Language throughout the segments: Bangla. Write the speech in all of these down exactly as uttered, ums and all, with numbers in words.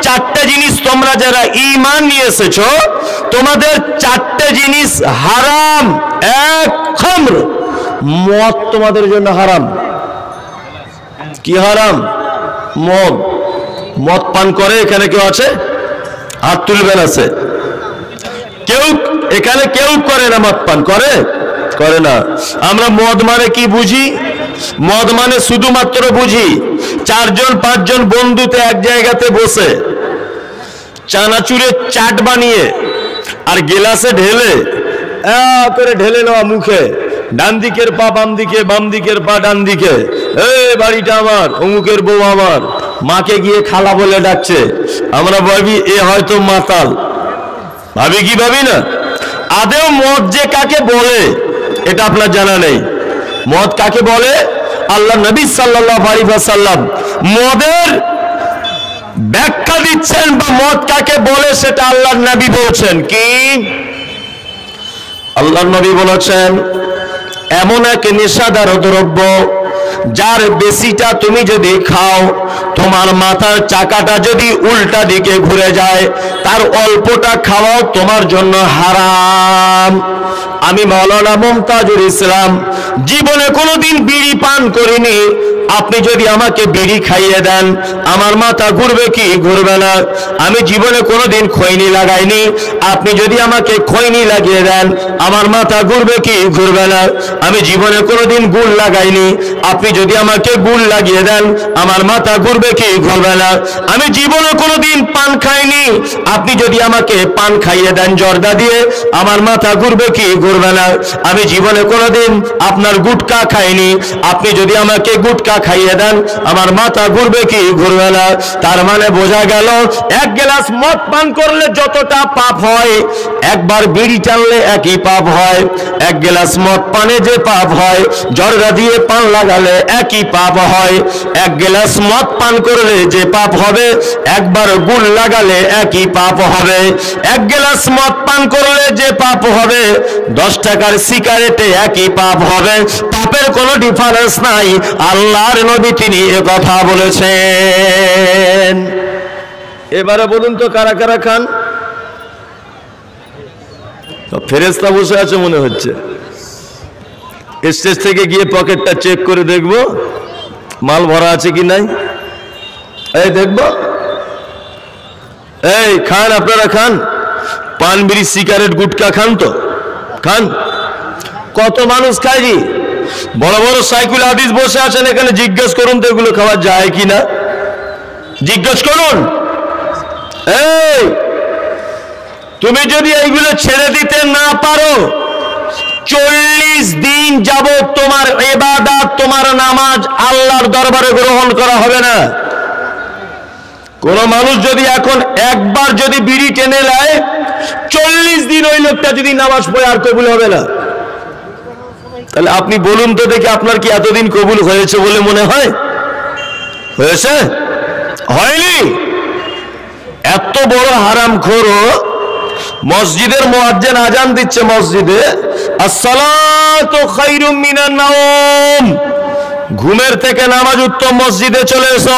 চারটে জিনিস তোমরা যারা ঈমান নিয়ে এসেছো তোমাদের চারটে জিনিস হারাম। এক, খামর, মদ তোমাদের জন্য হারাম। কি হারাম? মদ। মদ পান করে এখানে কেউ আছে? হাত তুলবেন। আছে কেউ? এখানে কেউ করে না মদ পান? করে? করে না। আমরা মদ মানে কি বুঝি? মদ মানে শুধুমাত্র বুঝি চারজন পাঁচজন বন্ধুতে এক জায়গাতে বসে চানাচুরের চাট বানিয়ে আর গেলাসে ঢেলে করে ঢেলে নেওয়া মুখে, ডান দিকের পা বাম দিকে, বাম দিকের পা ডান দিকে, এই বাড়িটা আমার, অমুকের বউ আমার, মাকে গিয়ে খালা বলে ডাকছে। আমরা ভাবি এ হয়তো মাতাল। ভাবি কি? ভাবি না। আদেও মদ যে কাকে বলে এটা আপনার জানা নেই। মদ কাকে বলে? আল্লাহ নবী সাল্লাল্লাহু আলাইহি ওয়াসাল্লাম মদের ব্যাখ্যা দিচ্ছেন, বা মদ কাকে বলে সেটা আল্লাহর নবী বলছেন। কি? আল্লাহর নবী বলেছেন এমন এক নেশাদার দ্রব্য যার বেশিটা তুমি যদি খাও তোমার মাথার চাকাটা যদি উল্টা দিকে ঘুরে যায়, তার অল্পটা খাওয়াও তোমার জন্য হারাম। আমি মাওলানা মুমতাজুল ইসলাম জীবনে কোনোদিন বিড়ি পান করিনি। আপনি যদি আমাকে বিড়ি খাইয়ে দেন আমার মাথা ঘুরবে কি? ঘুরবে না। আমি জীবনে কোনোদিন খৈনি লাগাইনি। আপনি যদি আমাকে খৈনি লাগিয়ে দেন আমার মাথা ঘুরবে কি? ঘুরবে না। আমি জীবনে কোনোদিন গুড় লাগাইনি। আপনি যদি আমাকে গুড় লাগিয়ে দেন আমার মাথা ঘুরবে কি? ঘুরবে না। আমি জীবনে কোনোদিন পান খাইনি। আপনি যদি আমাকে পান খাইয়ে দেন জর্দা দিয়ে আমার মাথা ঘুরবে কি? ঘুরবে না। আমি জীবনে কোনোদিন আপনার গুটকা খাইনি। আপনি যদি আমাকে গুটকা খাইয়ে দেন আমার মাথা ঘুরবে কি? ঘুরবে না। তার মানে বোঝা গেল এক গ্লাস মদ পান করলে যতটা পাপ হয় একবার বিড়ি টানলে একই পাপ হয়। এক গ্লাস মদ পানে যে পাপ হয় জর্দা দিয়ে পান লাগালে একই পাপ হয়। এক গ্লাস মদ পান করলে যে পাপ হবে একবার গুড় লাগালে একই পাপ হবে। এক গ্লাস মদ পান করলে যে পাপ হবে দশ টাকার সিগারেটে একই পাপ হবে। পাপের কোনো ডিফারেন্স নাই। আল্লাহর নবী তিনি এ কথা বলেছেন। এবারে বলুন তো কারা কারা খান? ফেরেশতা বসে আছে মনে হচ্ছে। স্টেজ থেকে গিয়ে পকেটটা চেক করে দেখবো মাল ভরা আছে কি নাই। এই দেখবো। এই খান, আপনারা খান? পান বিড়ি সিগারেট গুটকা খান তো? খান? কত মানুষ খায় জি? বড় বড় সাইকুল হাদিস বসে আছেন এখানে, জিজ্ঞেস করুন তো এগুলো খাওয়া যায় কিনা। জিজ্ঞেস করুন। এই তুমি যদি এইগুলো ছেড়ে দিতে না পারো চল্লিশ দিন যাবত তোমার ইবাদত তোমার নামাজ আল্লাহর দরবারে গ্রহণ করা হবে না। কোন মানুষ যদি এখন একবার যদি বিড়ি টেনে নেয় চল্লিশ দিন ওই লোকটা যদি নামাজ পড়ে আর কবুল হবে না। তাহলে আপনি বলুন তো দেখি আপনার কি এতদিন কবুল হয়েছে বলে মনে হয়? হয়েছে? হয়নি। এত বড় হারামখোর মসজিদের মুয়াজ্জিন আজান দিচ্ছে মসজিদে, আসসালাতু খায়রুম মিনান নাওম, ঘুমের থেকে নামাজ উত্তম, মসজিদে চলে এসো।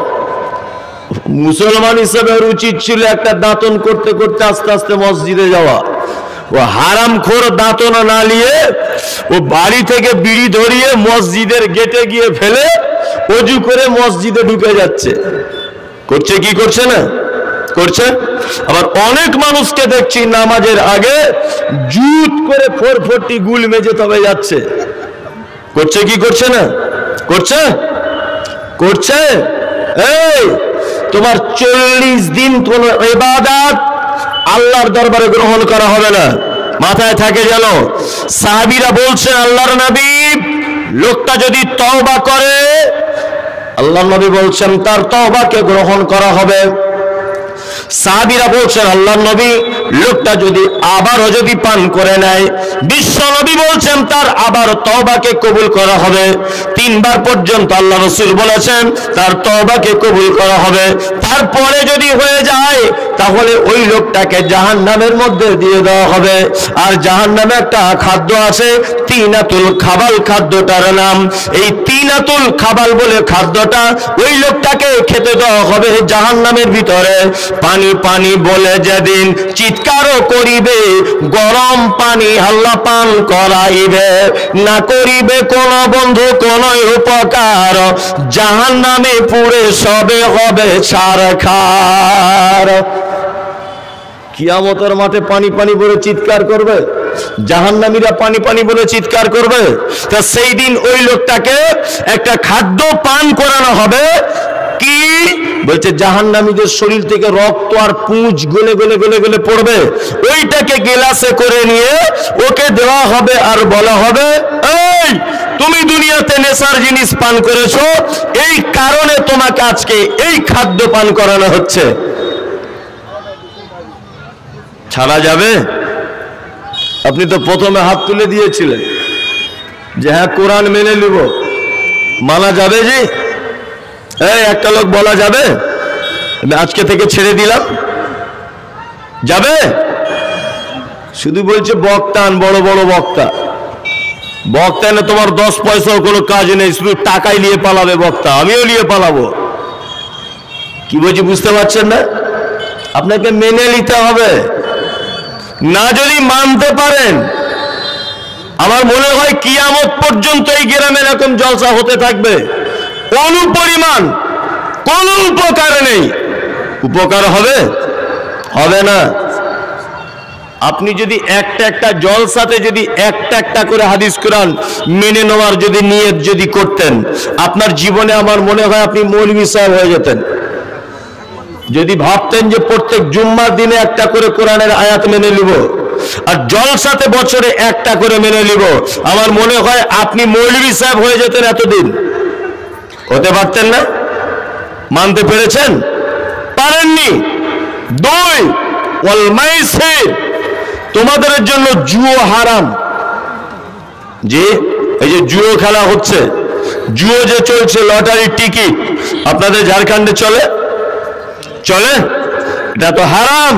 মুসলমান হিসেবে ওর উচিত ছিল একটা দাঁতন করতে করতে আস্তে আস্তে মসজিদে যাওয়া। ও হারামখোর দাঁতন না নিয়ে ও বাড়ি থেকে বিড়ি ধরিয়ে মসজিদের গেটে গিয়ে ফেলে ওযু করে মসজিদে ঢুকে যাচ্ছে। করছে কি করছে না? করছে। আবার অনেক মানুষকে দেখছি নামাজের আগে জুত করে ফোরফোরটি গুল মেজে তবে যাচ্ছে। করছে কি করছে না? করছে করছে। এই তোমার চল্লিশ দিন কোন ইবাদত আল্লাহর দরবারে গ্রহণ করা হবে না, মাথায় থাকে যেন। সাহাবীরা বলছেন আল্লাহর নবী লোকটা যদি তওবা করে আল্লাহর নবী বলছেন তার তওবাকে গ্রহণ করা হবে। সাহাবীরা বলছেন আল্লাহর নবী লোকটা যদি আবারও যদি পান করে নেয় বিশ্ব নবী বলছেন তার আবার তওবাকে কবুল করা হবে। তিনবার পর্যন্ত আল্লাহ রাসূল বলেছেন তার তওবাকে কবুল করা হবে। তারপরে যদি হয়ে যায় তাহলে ওই লোকটাকে জাহান্নামের মধ্যে দিয়ে দেওয়া হবে। আর জাহান্নামে একটা খাদ্য আছে তিনাতুল খাবাল খাদ্যটার নাম। এই তিনাতুল খাবাল বলে খাদ্যটা ওই লোকটাকে খেতে দেওয়া হবে জাহান্নামের ভিতরে। পানি পানি বলে যেদিন চিৎকারও করিবে, গরম পানি আল্লাহ পান করাইবে, না করিবে কোন বন্ধু কোন উপকার, জাহান্নামে পুড়ে সবে হবে ছারখার। কিয়ামতের মাঠে পানি পানি বলে চিৎকার করবে, জাহান্নামীরা পানি পানি বলে চিৎকার করবে। তা সেই দিন ওই লোকটাকে একটা খাদ্য পান করানো হবে। কি বলছে? জাহান্নামীদের শরীর থেকে রক্ত আর পুঁজ গলে গলে গলে গলে পড়বে, ওইটাকে গেলাসে করে নিয়ে ওকে দেওয়া হবে আর বলা হবে, এই তুমি দুনিয়াতে নেশার জিনিস পান করেছো, এই কারণে তোমাকে আজকে এই খাদ্য পান করানো হচ্ছে। ছাড়া যাবে? আপনি তো প্রথমে হাত তুলে দিয়েছিলেন যে হ্যাঁ কোরআন মেনে নিব, মানা যাবে? জি, এই একটা লোক বলা যাবে আজকে থেকে ছেড়ে দিলাম? যাবে? শুধু বলছে বক্তান, বড় বড় বক্তা। বক্তা না তোমার দশ পয়সাও কোনো কাজ নেই, শুধু টাকাই নিয়ে পালাবে বক্তা, আমিও নিয়ে পালাবো। কি বলছি বুঝতে পারছেন না? আপনাকে মেনে নিতে হবে। না যদি মানতে পারেন, আমার মনে হয় কিয়ামত পর্যন্ত এই গ্রামে এরকম জলসা হতে থাকবে, কোন পরিমাণ কোন উপকার নেই। উপকার হবে? হবে না। আপনি যদি একটা একটা জলসাতে যদি একটা একটা করে হাদিস কোরআন মেনে নেওয়ার যদি নিয়ত যদি করতেন, আপনার জীবনে আমার মনে হয় আপনি মৌলভী সাহেব হয়ে যেতেন। যদি ভাবতেন যে প্রত্যেক জুম্মার দিনে একটা করে কোরআনের আয়াত মেনে নিব আর জলসাতে বছরে একটা করে মেনে নিব, আমার মনে হয় আপনি মৌলভী সাহেব হয়ে যেতেন। এতদিন হতে পারতেন না। মানতে পেরেছেন? পারেননি। দুই, ওয়াল মাইসির, তোমাদের জন্য জুয়ো হারাম। যে এই যে জুয়ো খেলা হচ্ছে, জুয়ো যে চলছে, লটারির টিকিট আপনাদের ঝাড়খণ্ডে চলে? চলে? এটা তো হারাম।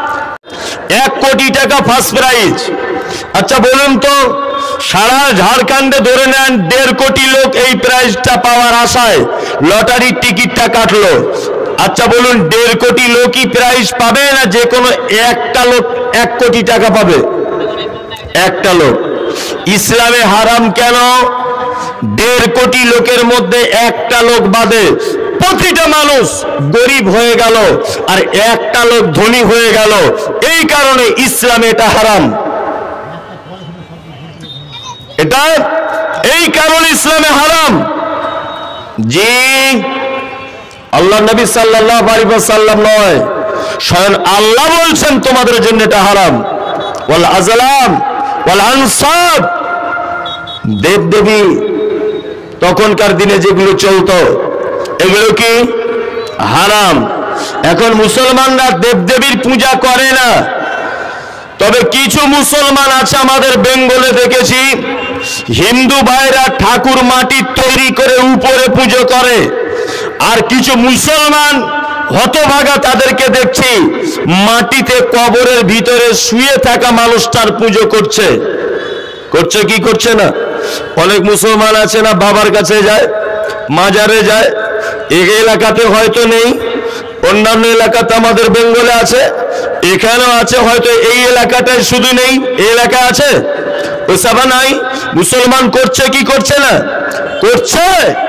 এক কোটি টাকা ফার্স্ট প্রাইজ। আচ্ছা বলুন তো, সারা ঝাড়খণ্ডে ধরে নেন দেড় কোটি লোক এই প্রাইজটা পাওয়ার আশায় লটারির টিকিটটা কাটলো। আচ্ছা বলুন, দেড় কোটি লোকই প্রাইজ পাবে না যে কোনো একটা লোক এক কোটি টাকা পাবে? একটা লোক। ইসলামে হারাম কেন? দেড় কোটি লোকের মধ্যে একটা লোক বাদে প্রতিটা মানুষ গরিব হয়ে গেল আর একটা লোক ধনী হয়ে গেল, এই কারণে ইসলামে এটা হারাম। এটা এই কারণে ইসলামে হারাম। জি, আল্লাহ নবী সাল্লাল্লাহু আলাইহি ওয়াসাল্লাম নয়, স্বয়ং আল্লাহ বলছেন তোমাদের জন্য এটা হারাম। ওয়াল আজলাম ওয়াল আনসাব, দেবদেবী তখনকার দিনে যেগুলো চলতো এগুলো কি হারাম। এখন মুসলমানরা দেবদেবীর পূজা করে না, তবে কিছু মুসলমান আছে আমাদের বেঙ্গলে দেখেছি, হিন্দু ভাইরা ঠাকুর মাটির তৈরি করে উপরে পুজো করে, আর কিছু মুসলমান হতভাগা তাদেরকে দেখছি মাটিতে কবরের ভিতরে শুয়ে থাকা মানুষটার পুজো করছে। করছে কি করছে না? অনেক মুসলমান আছে না বাবার কাছে যায়, মাজারে যায়। এই এলাকাতে হয়তো নেই, অন্যান্য এলাকাতে আমাদের বেঙ্গলে আছে, এখানেও আছে, হয়তো এই এলাকাটায় শুধু নেই, এই এলাকায় আছে। ওসব নাই। মুসলমান করছে কি করছে না? করছে।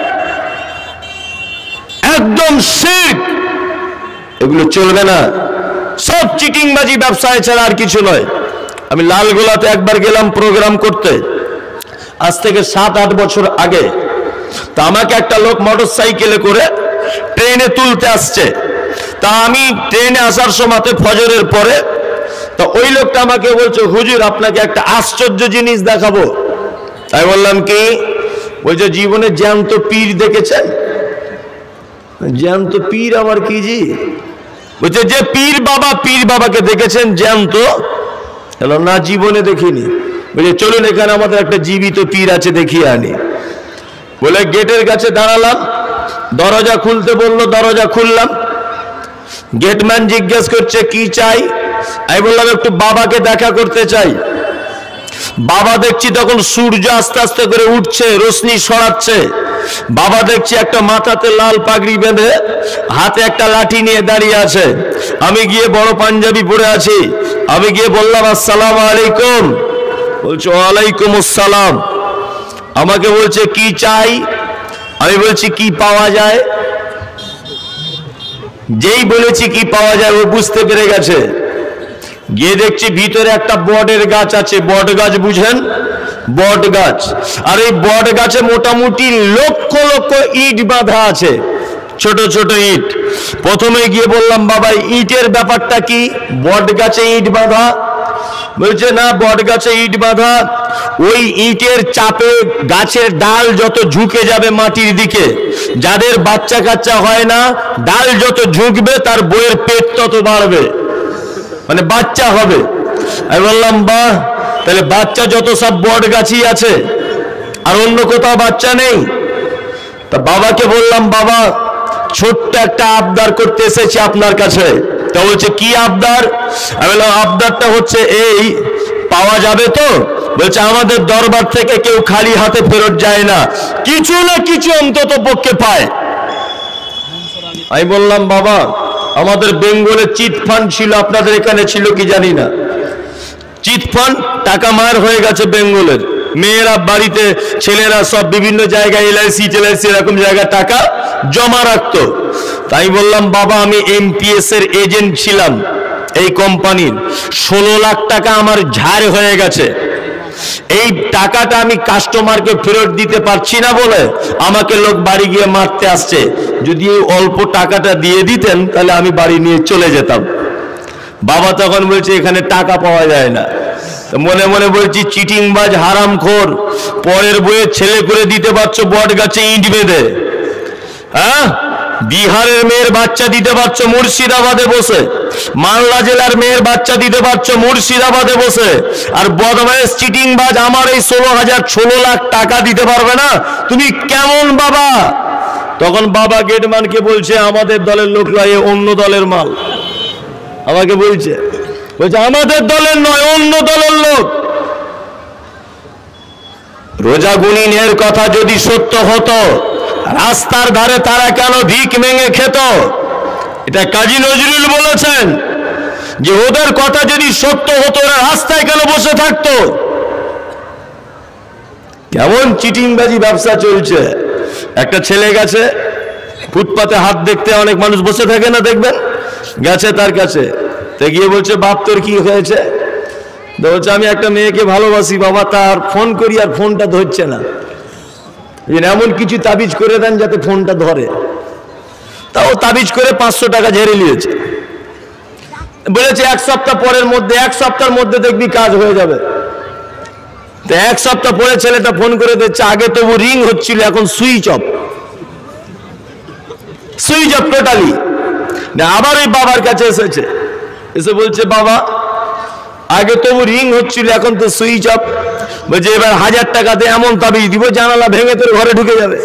একদম শিরক। এগুলো চলবে না। সব চিটিংবাজি ব্যবসায় ছাড়া আর কিছু নয়। আমি লালগোলাতে একবার গেলাম প্রোগ্রাম করতে, আজ থেকে সাত আট বছর আগে। তা আমাকে একটা লোক মোটর সাইকেলে করে ট্রেনে তুলতে আসছে। তা আমি ট্রেনে আসার সময় ফজরের পরে, তা ওই লোকটা আমাকে বলছে, হুজুর আপনাকে একটা আশ্চর্য জিনিস দেখাবো। তাই বললাম কি? বলছে জীবনে জ্যান্ত পীর দেখেছেন? জ্যান্ত পীর আবার কি জি? বলছে যে পীর বাবা, পীর বাবাকে দেখেছেন জ্যান্ত? না, জীবনে দেখিনি। বলছে চলুন এখানে আমাদের একটা জীবিত পীর আছে, দেখিয়ে আনি। বলে গেটের কাছে দাঁড়ালাম, দরজা খুলতে বললো, দরজা খুললাম। গেটম্যান জিজ্ঞেস করছে কি চাই? আমি বললাম একটু বাবাকে দেখা করতে চাই। বাবা দেখছি তখন সূর্য আস্তে আস্তে করে উঠছে, রোশনি সরাচ্ছে। বাবা দেখছি একটা মাথাতে লাল পাগড়ি বেঁধে হাতে একটা লাঠি নিয়ে দাঁড়িয়ে আছে। আমি গিয়ে বড় পাঞ্জাবি পরে আছি, আমি গিয়ে বললাম আসসালামু আলাইকুম। বলছে ওয়ালাইকুম আসসালাম। আমাকে বলছে কি চাই? আমি বলছি কি পাওয়া যায়। যেই বলেছি কি পাওয়া যায় ও বুঝতে পেরে গেছে। গিয়ে দেখছি ভিতরে একটা বটের গাছ আছে। বট গাছ বুঝেন? বট গাছ। আর এই বট গাছে মোটামুটি লক্ষ লক্ষ ইট বাঁধা আছে, ছোট ছোট ইট। প্রথমে গিয়ে বললাম বাবা ইটের ব্যাপারটা কি? বট গাছে ইট বাঁধা। বলছে না, বট গাছে ইট বাঁধা, ওই ইটের চাপে গাছের ডাল যত ঝুঁকে যাবে মাটির দিকে, যাদের বাচ্চা কাচ্চা হয় না, ডাল যত ঝুঁকবে তার বইয়ের পেট তত বাড়বে, মানে বাচ্চা হবে। আমি বললাম বাহ, তাহলে বাচ্চা যত সব বট গাছই আছে, আর অন্য কোথাও বাচ্চা নেই। তা বাবাকে বললাম বাবা ছোট্ট একটা আবদার করতে এসেছি আপনার কাছে। তা বলছে কি আবদার? আমি বললাম আবদারটা হচ্ছে এই, পাওয়া যাবে তো? বলছে আমাদের দরবার থেকে কেউ খালি হাতে ফেরত যায় না, কিছু না কিছু অন্তত পক্ষে পায়। আমি বললাম বাবা আমাদের বেঙ্গলে চিট ফান্ড ছিল, আপনাদের এখানে ছিল কি জানি না। চিট ফান্ড টাকা মার হয়ে গেছে বেঙ্গলের। মেয়েরা বাড়িতে, ছেলেরা সব বিভিন্ন জায়গায় এলআইসি টেলআইসি এরকম জায়গায় টাকা জমা রাখতো। তাই বললাম বাবা আমি এমপিএস এর এজেন্ট ছিলাম এই কোম্পানির, ষোলো লাখ টাকা আমার ঝাড় হয়ে গেছে। এই টাকাটা আমি কাস্টমারকে ফেরত দিতে পারছি না বলে আমাকে লোক বাড়ি গিয়ে মারতে আসছে। যদি এই অল্প টাকাটা দিয়ে দিতেন তাহলে আমি বাড়ি নিয়ে চলে যেতাম। বাবা তখন বলছে এখানে টাকা পাওয়া যায় না। মনে মনে বলছি চিটিংবাজ হারামখোর, পরের বইয়ে ছেলে করে দিতে পারছো বট গাছে ইট বেঁধে, হ্যাঁ? বিহারের মেয়ের বাচ্চা দিতে পারছো মুর্শিদাবাদে বসে, মালদা জেলার মেয়ের বাচ্চা দিতে পারছো মুর্শিদাবাদে বসে, আর বদমাইশ চিটিংবাজ আমার এই ষোলো হাজার ষোলো লাখ টাকা দিতে পারবে না? তুমি কেমন বাবা? তখন বাবা গেটম্যানকে বলছে আমাদের দলের লোকরা এ অন্য দলের মাল। আমাকে বলছে বলছে আমাদের দলের নয়, অন্য দলের লোক। রোজা গুনিনের কথা যদি সত্য হতো, রাস্তার ধারে তারা কেন ভিক মেঙে খেত? এটা কাজী নজরুল বলেছেন যে ওদের কথা যদি সত্য হতো ওরা রাস্তায় কেন বসে থাকতো? কেমন চিটিংবাজি ব্যবসা চলছে। একটা ছেলে গেছে ফুটপাতে, হাত দেখতে অনেক মানুষ বসে থাকে না, দেখবেন, গেছে তার কাছে, তো গিয়ে বলছে বাপ তোর কি হয়েছে? বলছে আমি একটা মেয়েকে ভালোবাসি বাবা, তার ফোন করি আর ফোনটা ধরছে না, এমন কিছু তাবিজ করে দেন যাতে ফোনটা ধরে। তাও তাবিজ করে পাঁচশো টাকা ঝেড়ে নিয়েছে। বলেছে এক সপ্তাহ পরের মধ্যে, এক সপ্তাহের মধ্যে দেখবি কাজ হয়ে যাবে। তো এক সপ্তাহ পরে ছেলেটা ফোন করে দিচ্ছে, আগে তবু রিং হচ্ছিল, এখন switch off, switch off totally. আবার ওই বাবার কাছে এসেছে, এসে বলছে বাবা আগে তবু রিং হচ্ছিল, এখন তো সুইচ অফ। বলছে এবার হাজার টাকাতে এমন তাবিজ দিব জানালা ভেঙে তোর ঘরে ঢুকে যাবে।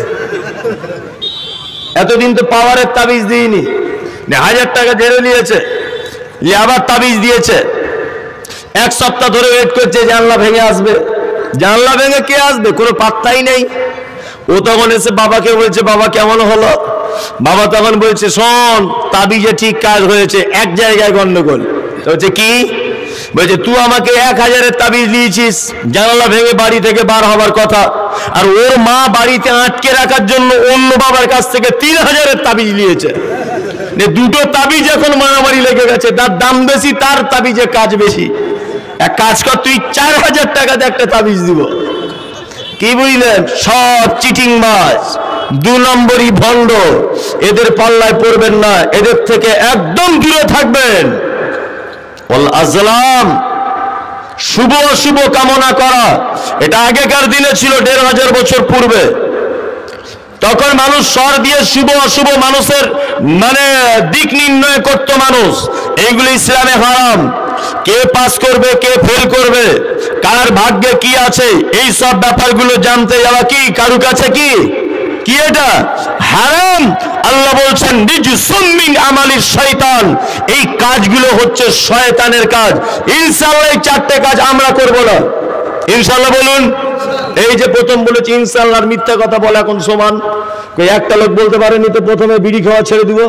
এতদিন তো পাওয়ারের তাবিজ দিইনি, হাজার টাকা ঝেড়ে নিয়েছে, আবার তাবিজ দিয়েছে। এক সপ্তাহ ধরে ওয়েট করছে জানলা ভেঙে আসবে। জানলা ভেঙে কে আসবে, কোনো পাত্তাই নেই। ও তখন এসে বাবাকে বলছে বাবা কেমন হলো? বাবা তখন বলছে শোন, তাবিজে ঠিক কাজ হয়েছে, এক জায়গায় গন্ডগোল। বলছে কি? বলছে তুই আমাকে এক হাজারের তাবিজ দিয়েছিস জানালা ভেঙে বাড়ি থেকে বার হবার কথা, আর ওর মা বাড়িতে আটকে রাখার জন্য অন্য বাবার কাছ থেকে তিন হাজারের তাবিজ নিয়েছে। দুটো তাবিজ এখন মারামারি লেগে গেছে, তার দাম বেশি, তার তাবিজে কাজ বেশি। এক কাজ কর, তুই চার হাজার টাকাতে একটা তাবিজ দিব। কি বুঝলেন? সব চিটিংবাজ, দু নম্বরই ভণ্ড। এদের পাল্লায় পড়বেন না, এদের থেকে একদম দূরে থাকবেন। আজলাম, শুভ অশুভ কামনা করা, এটা আগেকার দিনে ছিল, দেড় হাজার বছর পূর্বে। তখন মানুষ স্বর দিয়ে শুভ অশুভ মানুষের মানে দিক নির্ণয় করত মানুষ। এইগুলি ইসলামে হারাম। কে পাস করবে, কে ফেল করবে, কার ভাগ্যে কি আছে, এই সব ব্যাপারগুলো জানতে যাওয়া কি কারু কাছে কি কি এটা হারাম। আল্লাহ বলছেন রিজসুম মিন আমালিশ শয়তান, এই কাজগুলো হচ্ছে শয়তানের কাজ। ইনশাআল্লাহ এই চারটে কাজ আমরা করব না, ইনশাআল্লাহ বলুন। এই যে প্রথম বলেছি ইনশাআল্লাহ আর মিথ্যা কথা বলা এখন সমান। কই একটা লোক বলতে পারেনি তো প্রথমে বিড়ি খাওয়া ছেড়ে দিব?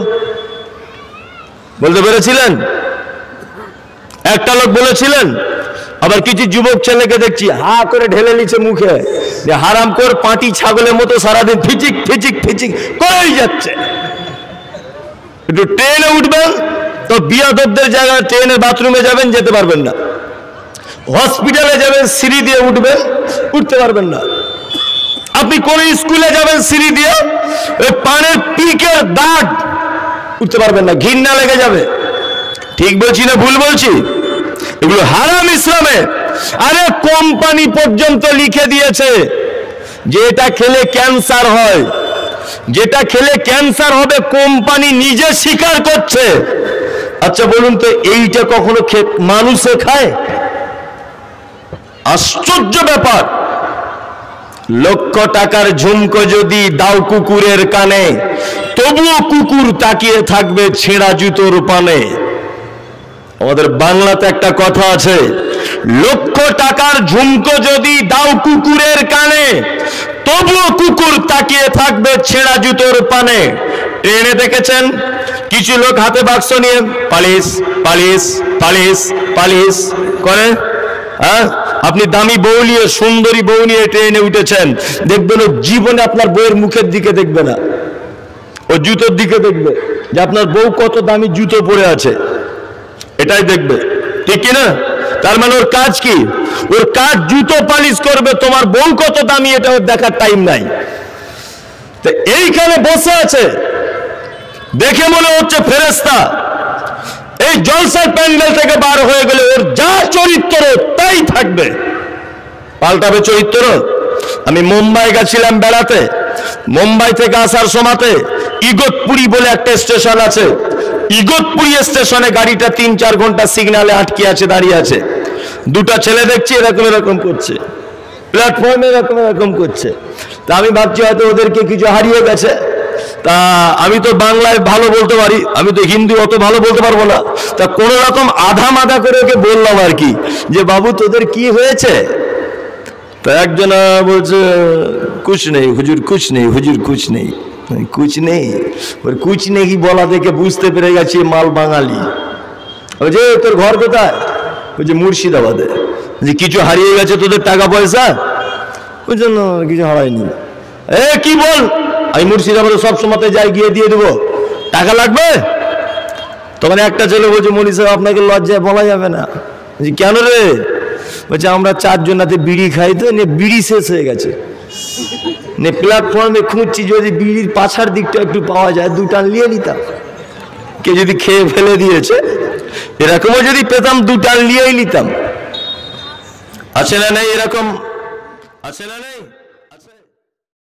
বলতে পেরেছিলেন? একটা লোক বলেছিলেন? আবার কিছু যুবক ছেলেকে দেখছি হা করে ঢেলে নিচ্ছে মুখে, যে হারাম কর পাটি ছাগলের মতো সারাদিন ফিচিক ফিচিক ফিচিক করেই যাচ্ছে। একটু ট্রেনে উঠবেন তো বিয়াদবদের জায়গায় ট্রেনের বাথরুমে যাবেন, যেতে পারবেন না। হসপিটালে যাবেন সিঁড়ি দিয়ে উঠবেন, উঠতে পারবেন না। আপনি কোন স্কুলে যাবেন সিঁড়ি দিয়ে, ওই পানের পিকের দাগ উঠতে পারবেন না, ঘৃণা লেগে যাবে। ঠিক বলছি না ভুল বলছি? এগুলো হারাম ইসলামে। আরে কোম্পানি পর্যন্ত লিখে দিয়েছে যে এটা খেলে ক্যান্সার হয়, যেটা খেলে ক্যান্সার হবে কোম্পানি নিজে স্বীকার করছে। আচ্ছা বলুন তো এইটা কখনো মানুষে খায়? আশ্চর্য ব্যাপার। লক্ষ টাকার ঝুমকো যদি দাও কুকুরের কানে, তবুও কুকুর তাকিয়ে থাকবে ছেঁড়া জুতোর পানে। আমাদের বাংলাতে একটা কথা আছে, লক্ষ টাকার ঝুমকো যদি দাও কুকুরের কানে, তবুও কুকুর তাকিয়ে থাকবে ছেঁড়া জুতোর পানে। ট্রেনে দেখেছেন কিছু লোক হাতে বাক্স নিয়ে পালিশ পালিশ পালিশ পালিশ করে। হ্যাঁ, আপনি দামি বউ নিয়ে, সুন্দরী বউ নিয়ে ট্রেনে উঠেছেন, দেখবেন ও জীবনে আপনার বউয়ের মুখের দিকে দেখবে না, ও জুতোর দিকে দেখবে যে আপনার বউ কত দামি জুতো পরে আছে, এটাই দেখবে। ঠিক কিনা? তার মানে ওর কাজ কি? ওর কাজ জুতো পালিশ করবে, তোমার বউ কত দামি এটা ওর দেখার টাইম নাই। তো এইখানে বসে আছে, দেখে মনে হচ্ছে ফেরেশতা। এই জলসার প্যান্ডেল থেকে বার হয়ে গেলে ওর যা চরিত্র তাই থাকবে, পাল্টাবে চরিত্র। আমি মুম্বাই গেছিলাম বেড়াতে, মুম্বাই থেকে আসার সময়তে ইগতপুরি বলে একটা স্টেশন আছে, ইগতপুরি স্টেশনে গাড়িটা তিন চার ঘন্টা সিগন্যালে আটকে আছে, দাঁড়িয়ে আছে। দুটা ছেলে দেখছি এরকম এরকম করছে, প্ল্যাটফর্মে এরকম এরকম করছে। তা আমি ভাবছি হয়তো ওদেরকে কিছু হারিয়ে গেছে। তা আমি তো বাংলায় ভালো বলতে পারি, আমি তো হিন্দি অত ভালো বলতে পারবো না। তা কোনো রকম আধা মাধা করে ওকে বললাম আর কি, যে বাবু তোদের কি হয়েছে? তা একজন বলছে কুছ নেই হুজুর, কুছ নেই হুজুর, কুছ নেই। কুছ নেই, ওর কুছ নেই বলা দেখে বুঝতে পেরে গেছি মাল বাঙালি। বলছে তোর ঘর কোথায়? বলছে মুর্শিদাবাদে। যে কিছু হারিয়ে গেছে তোদের টাকা পয়সা? বলছে না কিছু হারায়নি। এ কি বল, আমি মুর্শিদাবাদে সব সময় যাই, গিয়ে দিয়ে দেবো, টাকা লাগবে? তখন একটা ছেলে বলছে মনি সাহেব আপনাকে লজ্জায় বলা যাবে না। বলছি কেন রে? বলছে আমরা চারজন হাতে বিড়ি খাই, তো বিড়ি শেষ হয়ে গেছে, প্ল্যাটফর্মে খুঁজছি যদি বিড়ির পাছার দিকটা একটু পাওয়া যায় দু টান নিয়ে নিতাম। কে যদি খেয়ে ফেলে দিয়েছে, এরকমও যদি পেতাম দু টান নিয়েই নিতাম। আছে না নেই এরকম? আছে না নেই?